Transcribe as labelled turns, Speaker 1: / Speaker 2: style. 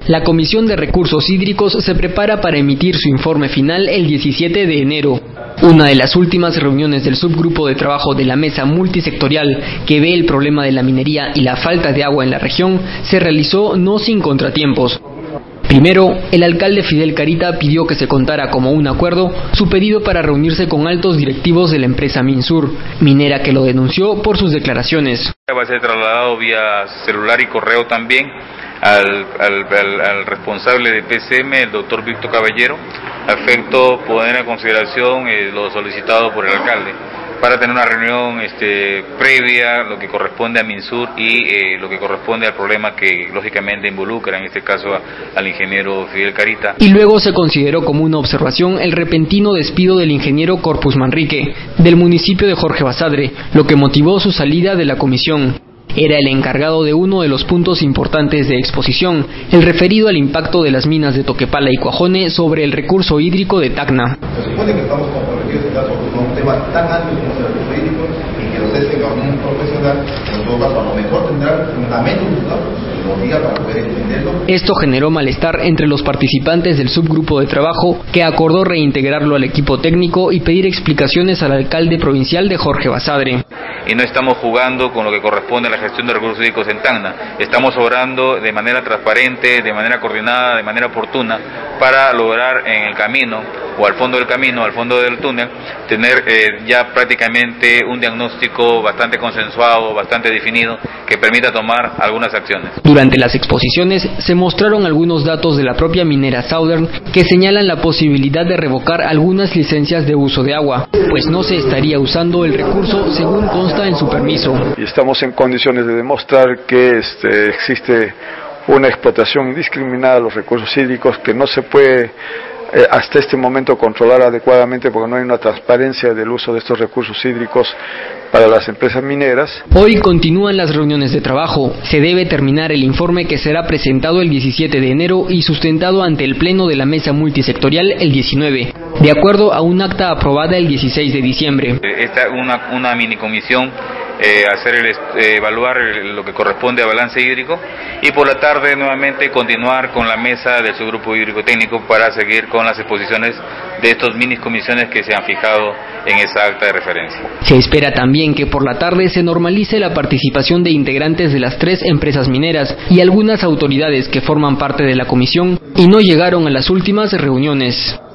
Speaker 1: La Comisión de Recursos Hídricos se prepara para emitir su informe final el 17 de enero. Una de las últimas reuniones del subgrupo de trabajo de la mesa multisectorial que ve el problema de la minería y la falta de agua en la región se realizó no sin contratiempos. Primero, el alcalde Fidel Carita pidió que se contara como un acuerdo su pedido para reunirse con altos directivos de la empresa Minsur, minera que lo denunció por sus declaraciones.
Speaker 2: Va a ser trasladado vía celular y correo también al responsable de PCM, el doctor Víctor Caballero, a efecto poner en consideración lo solicitado por el alcalde, para tener una reunión previa, lo que corresponde a Minsur y lo que corresponde al problema que lógicamente involucra en este caso al ingeniero Fidel Carita.
Speaker 1: Y luego se consideró como una observación el repentino despido del ingeniero Corpus Manrique, del municipio de Jorge Basadre, lo que motivó su salida de la comisión. Era el encargado de uno de los puntos importantes de exposición, el referido al impacto de las minas de Toquepala y Cuajone sobre el recurso hídrico de Tacna.
Speaker 3: Se supone que estamos comprometidos con un tema tan amplio como es el recurso hídrico y que ustedes tengan un profesional, en todo caso a lo mejor tendrán fundamentos que lo diga para poder entenderlo.
Speaker 1: Esto generó malestar entre los participantes del subgrupo de trabajo, que acordó reintegrarlo al equipo técnico y pedir explicaciones al alcalde provincial de Jorge Basadre.
Speaker 2: Y no estamos jugando con lo que corresponde a la gestión de recursos hídricos en Tacna. Estamos obrando de manera transparente, de manera coordinada, de manera oportuna, para lograr en el camino, o al fondo del camino, al fondo del túnel, tener ya prácticamente un diagnóstico bastante consensuado, bastante definido, que permita tomar algunas acciones.
Speaker 1: Durante las exposiciones se mostraron algunos datos de la propia minera Southern que señalan la posibilidad de revocar algunas licencias de uso de agua, pues no se estaría usando el recurso según consta en su permiso.
Speaker 4: Y estamos en condiciones de demostrar que existe una explotación indiscriminada de los recursos hídricos que no se puede hasta este momento controlar adecuadamente porque no hay una transparencia del uso de estos recursos hídricos para las empresas mineras.
Speaker 1: Hoy continúan las reuniones de trabajo. Se debe terminar el informe que será presentado el 17 de enero y sustentado ante el Pleno de la Mesa Multisectorial el 19, de acuerdo a un acta aprobada el 16 de diciembre.
Speaker 2: Esta es una minicomisión, evaluar lo que corresponde a balance hídrico y por la tarde nuevamente continuar con la mesa del subgrupo hídrico técnico para seguir con las exposiciones de estos minicomisiones que se han fijado en esa acta de referencia.
Speaker 1: Se espera también que por la tarde se normalice la participación de integrantes de las 3 empresas mineras y algunas autoridades que forman parte de la comisión y no llegaron a las últimas reuniones.